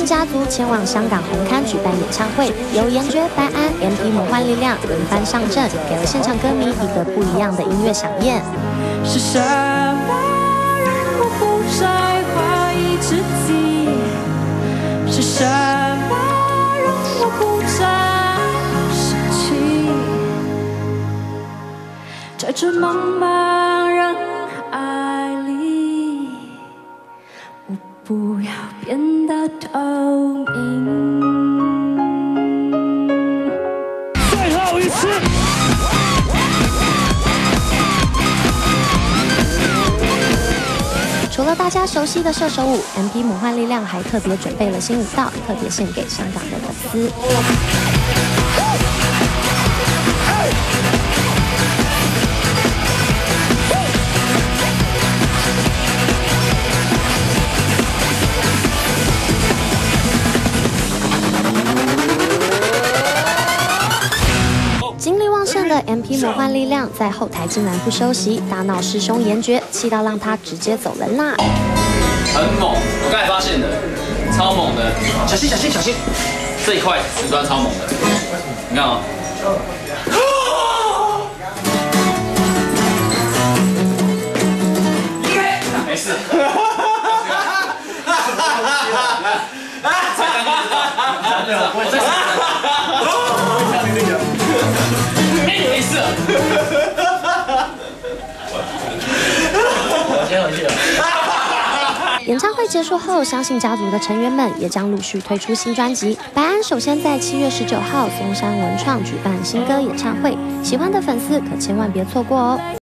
信家族前往香港红磡举办演唱会，由严爵、白安、MP 魔幻力量轮番上阵，给了现场歌迷一个不一样的音乐飨宴。 是什么让我不再怀疑自己？是什么让我不再生气？在这茫茫人海里，我不要变得透明。 最后一次。 除了大家熟悉的射手舞 ，MP 魔幻力量还特别准备了新舞蹈，特别献给香港的粉丝。精力旺盛的 MP 魔幻力量在后台竟然不休息，大闹师兄严爵，气到让他直接走人啦！ 很猛，我刚才发现的，超猛的，小心小心小心，这一块瓷砖超猛的，你看哦。没事。我在。没事。我先回去了。 演唱会结束后，相信家族的成员们也将陆续推出新专辑。白安首先在7月19号松山文创举办新歌演唱会，喜欢的粉丝可千万别错过哦。